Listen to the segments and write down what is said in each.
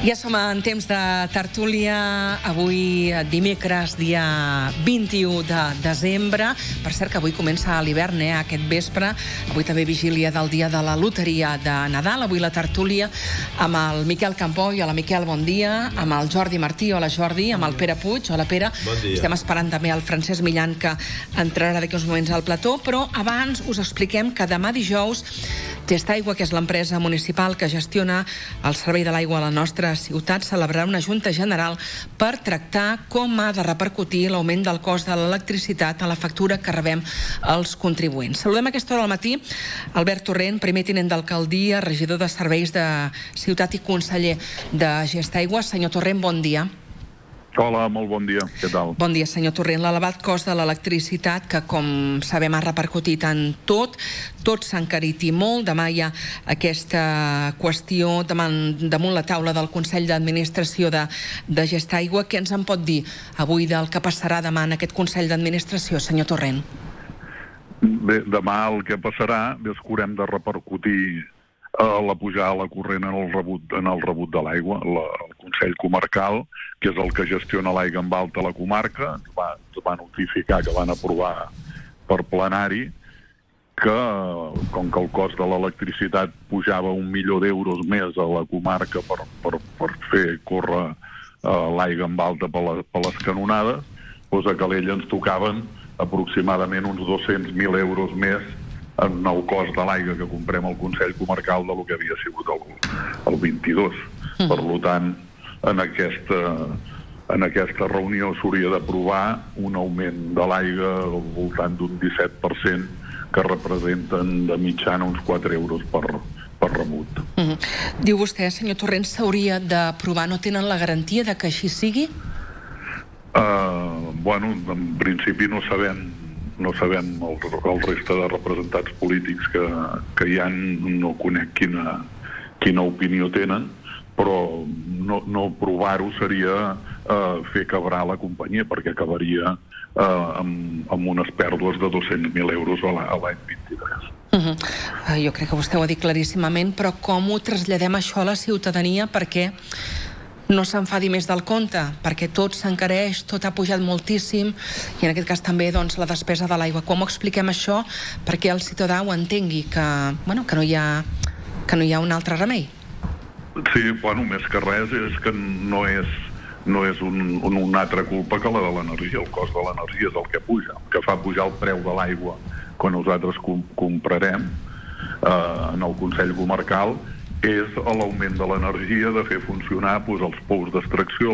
Ja som en temps de tertúlia, avui dimecres, dia 21 de desembre. Per cert que avui comença l'hivern, aquest vespre. Avui també vigília del dia de la loteria de Nadal. Avui la tertúlia amb el Miquel Campó. Hola, Miquel, bon dia. Amb el Jordi Martí. Hola, Jordi. Amb el Pere Puig. Hola, Pere. Bon dia. Estem esperant també el Francesc Millan, que entrarà d'aquí uns moments al plató, però abans us expliquem que demà dijous Gestaigua, que és l'empresa municipal que gestiona el servei de l'aigua a la nostra ciutat, celebrarà una junta general per tractar com ha de repercutir l'augment del cost de l'electricitat a la factura que rebem els contribuents. Saludem a aquesta hora del matí Albert Torrent, primer tinent d'alcaldia, regidor de serveis de ciutat i conseller de Gestaigua. Senyor Torrent, bon dia. Hola, molt bon dia. Què tal? Bon dia, senyor Torrent. L'elevat cost de l'electricitat, que com sabem ha repercutit en tot s'ha encarit i molt. Demà hi ha aquesta qüestió damunt la taula del Consell d'Administració de Gestaigua. Què ens en pot dir avui del que passarà demà en aquest Consell d'Administració, senyor Torrent? Bé, demà el que passarà és que haurem de repercutir la pujada a la corrent en el rebut de l'aigua. El Consell Comarcal, que és el que gestiona l'aigua en alta a la comarca, ens va notificar que van aprovar per plenari que, com que el cost de l'electricitat pujava 1 milió d'euros més a la comarca per fer córrer l'aigua en alta per les canonades, doncs a Calella ens tocaven aproximadament uns 200.000 euros més en el cost de l'aigua que comprem al Consell Comarcal del que havia sigut el 22. Per tant, en aquesta reunió s'hauria d'aprovar un augment de l'aigua al voltant d'un 17%, que representen de mitjana uns 4 euros per rebut. Diu vostè, senyor Torrent, s'hauria d'aprovar. No tenen la garantia de que així sigui? Bueno, en principi no sabem el resta de representants polítics que hi ha, no conec quina opinió tenen, però no aprovar-ho seria fer quebrar la companyia, perquè acabaria amb unes pèrdues de 200.000 euros a l'any 23. Jo crec que vostè ho ha dit claríssimament, però com ho traslladem això a la ciutadania perquè no s'enfadi més del compte, perquè tot s'encareix, tot ha pujat moltíssim, i en aquest cas també la despesa de l'aigua. Com ho expliquem això perquè el ciutadà ho entengui, que no hi ha un altre remei? Sí, més que res és que no és una altra culpa que la de l'energia. El cost de l'energia és el que puja. El que fa pujar el preu de l'aigua quan nosaltres comprarem en el Consell Comarcal és l'augment de l'energia, de fer funcionar els pous d'extracció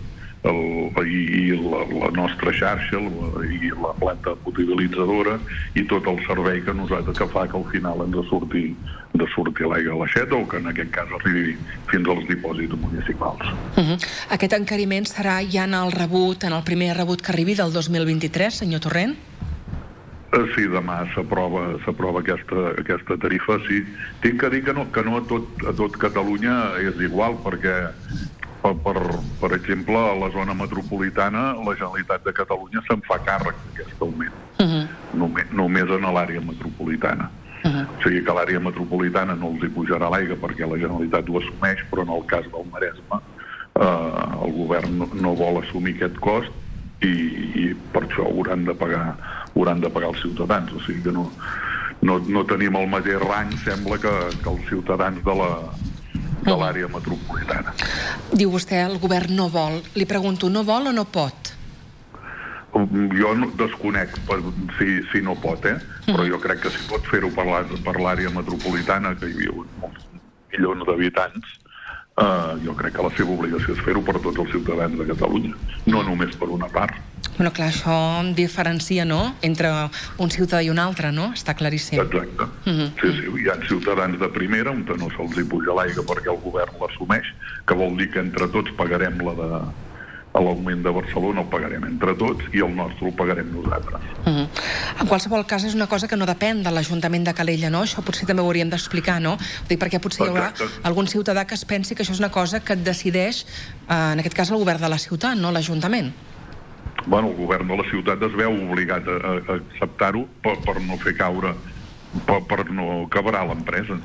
i la nostra xarxa i la planta potabilitzadora i tot el servei que fa que al final ens de sortir l'aigua a l'aixeta, o que en aquest cas arribi fins als dipòsits municipals. Aquest encariment serà ja en el primer rebut que arribi del 2023, senyor Torrent? Sí, demà s'aprova aquesta tarifa, sí. Tinc que dir que no a tot Catalunya és igual, perquè, per exemple, a la zona metropolitana, la Generalitat de Catalunya se'n fa càrrec d'aquest augment. Només en l'àrea metropolitana. O sigui que a l'àrea metropolitana no els hi pujarà l'aigua perquè la Generalitat ho assumeix, però en el cas del Maresme el govern no vol assumir aquest cost i per això hauran de pagar els ciutadans. O sigui que no tenim el mateix rang, sembla, que els ciutadans de l'àrea metropolitana. Diu vostè, el govern no vol. Li pregunto, no vol o no pot? Jo desconec si no pot, però jo crec que si pot fer-ho per l'àrea metropolitana, que hi havia molts milions d'habitants, jo crec que la seva obligació és fer-ho per tots els ciutadans de Catalunya, no només per una part. Clar, això diferencia, no?, entre un ciutadà i un altre, no? Està claríssim. Exacte. Sí, hi ha ciutadans de primera on no se'ls hi puja l'aigua perquè el govern l'assumeix, que vol dir que entre tots pagarem l'augment de Barcelona, el pagarem entre tots, i el nostre el pagarem nosaltres. En qualsevol cas, és una cosa que no depèn de l'Ajuntament de Calella, no? Això potser també ho hauríem d'explicar, no? Dic perquè potser hi haurà algun ciutadà que es pensi que això és una cosa que decideix, en aquest cas, el govern de la ciutat, no l'Ajuntament. El govern de la ciutat es veu obligat a acceptar-ho per no fer caure, per no quebrar l'empresa.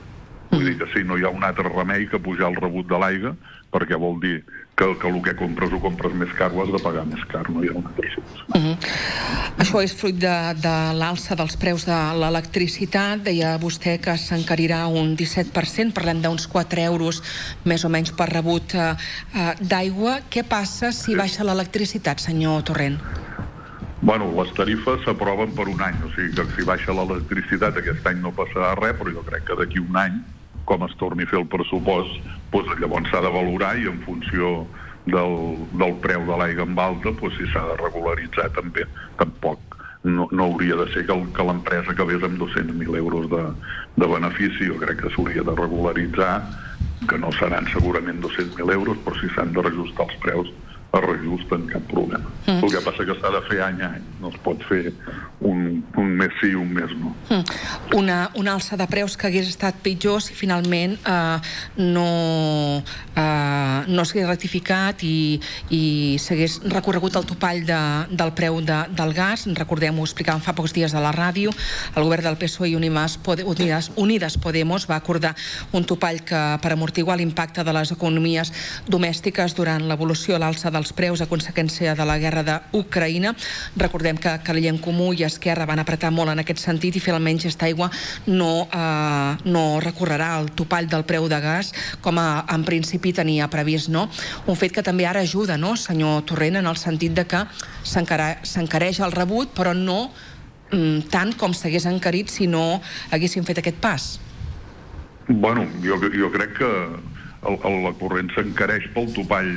Vull dir que sí, no hi ha un altre remei que pujar el rebut de l'aigua, perquè vol dir que el que compres ho compres més car, ho has de pagar més car, no hi ha una altra solució. Això és fruit de l'alça dels preus de l'electricitat. Deia vostè que s'encarirà un 17%, parlem d'uns 4 euros més o menys per rebut d'aigua. Què passa si baixa l'electricitat, senyor Torrent? Bueno, les tarifes s'aproven per un any, o sigui que si baixa l'electricitat aquest any no passarà res, però jo crec que d'aquí un any, com es torni a fer el pressupost, doncs llavors s'ha de valorar i en funció del preu de l'aigua en alta, doncs si s'ha de regularitzar també. Tampoc no hauria de ser que l'empresa acabés amb 200.000 euros de benefici. Jo crec que s'hauria de regularitzar, que no seran segurament 200.000 euros, però si s'han de reajustar els preus, es reajusten, cap problema. El que passa que s'ha de fer any a any, no es pot fer un mes sí i un mes no. Una alça de preus que hagués estat pitjor si finalment no s'hagués rectificat i s'hagués recorregut el topall del preu del gas. Recordem, ho explicàvem fa pocs dies a la ràdio, el govern del PSOE i Unides Podemos va acordar un topall que per amortiguar l'impacte de les economies domèstiques durant l'evolució a l'alça dels preus a conseqüència de la guerra d'Ucraïna. Recordem que Calella en Comú i Esquerra van apretar molt en aquest sentit i finalment Gestaigua no recorrerà al topall del preu de gas com en principi tenia previst, no? Un fet que també ara ajuda, no, senyor Torrent, en el sentit de que s'encareix el rebut, però no tant com s'hagués encarit si no haguéssim fet aquest pas. Bueno, jo crec que la corrent s'encareix pel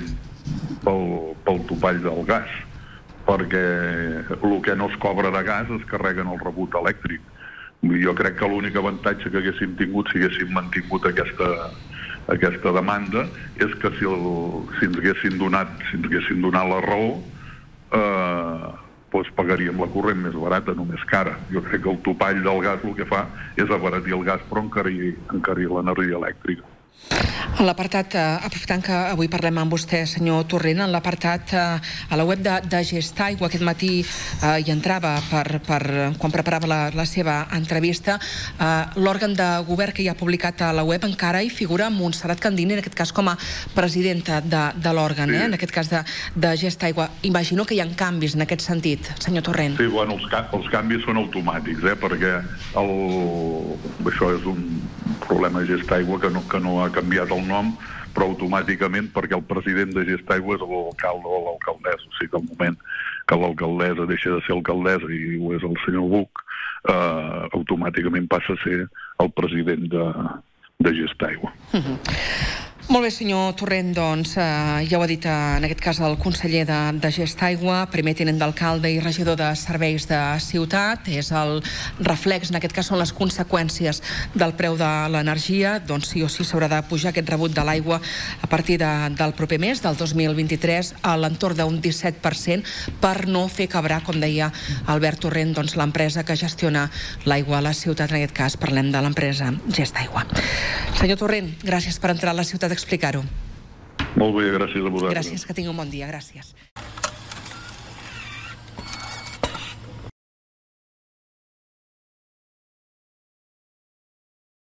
topall del gas, perquè el que no es cobra de gas es carrega en el rebut elèctric. Jo crec que l'únic avantatge que haguéssim tingut si haguéssim mantingut aquesta demanda és que si ens haguessin donat la raó, doncs pagaríem la corrent més barata, no més cara. Jo crec que el topall del gas el que fa és abaratir el gas però encarir l'energia elèctrica. En l'apartat, aprofitant que avui parlem amb vostè, senyor Torrent, en l'apartat a la web de Gestaigua, aquest matí hi entrava quan preparava la seva entrevista, l'òrgan de govern que hi ha publicat a la web encara hi figura Montserrat Candini, en aquest cas com a presidenta de l'òrgan, en aquest cas de Gestaigua. Imagino que hi ha canvis en aquest sentit, senyor Torrent. Sí, bueno, els canvis són automàtics, perquè això és un problema de Gestaigua que no ha canviat el nom, però automàticament, perquè el president de Gestaigua és l'alcalde o l'alcaldessa, o sigui que al moment que l'alcaldessa deixa de ser alcaldessa i ho és el senyor Buch, automàticament passa a ser el president de Gestaigua. Molt bé, senyor Torrent, doncs ja ho ha dit en aquest cas el conseller de Gestaigua, primer tinent d'alcalde i regidor de serveis de ciutat. És el reflex, en aquest cas són les conseqüències del preu de l'energia. Doncs sí o sí s'haurà de pujar aquest rebut de l'aigua a partir del proper mes, del 2023, a l'entorn d'un 17%, per no fer quebrar, com deia Albert Torrent, doncs l'empresa que gestiona l'aigua a la ciutat. En aquest cas parlem de l'empresa Gestaigua. Senyor Torrent, gràcies per entrar a la ciutat a explicar-ho. Molt bé, gràcies a vosaltres. Gràcies, que tingui un bon dia, gràcies.